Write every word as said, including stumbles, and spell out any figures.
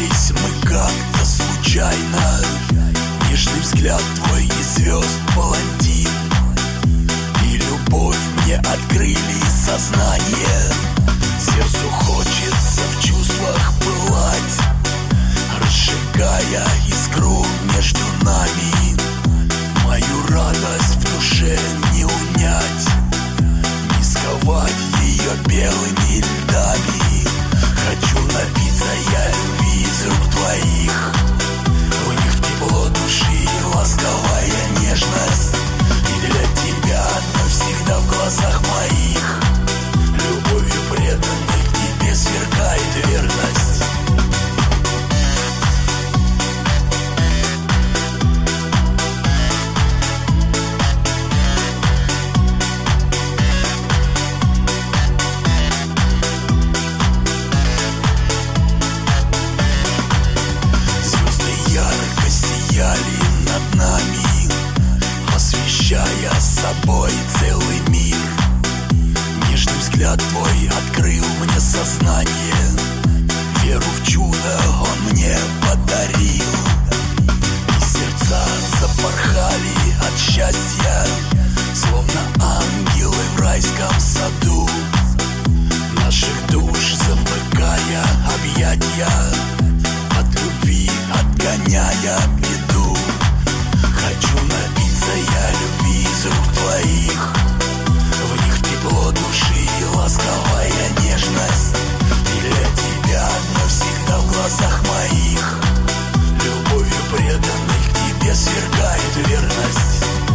встретились мы как-то случайно. Нежный взгляд твой и звезд палантин, и любовь мне открыли сознание. Сердцу хочется в чувствах пылать, разжигая искру между нами. Мою радость в душе не унять, не сковать ее белыми льдами. Хочу напиться я любви из рук твоих, в них тепло души и ласковая нежность. И для тебя навсегда в глазах моих любовью преданной к тебе сверкает верность. Над нами, освещая собой целый мир. Нежный взгляд твой открыл мне сознание, веру в чудо он мне подарил. И сердца запорхали от счастья, словно ангелы в райском саду. Наших душ замыкая объятья, от любви отгоняя беду. Хочу напиться я любви из рук твоих, в них тепло души и ласковая нежность. И для тебя навсегда в глазах моих любовью преданной к тебе сверкает верность.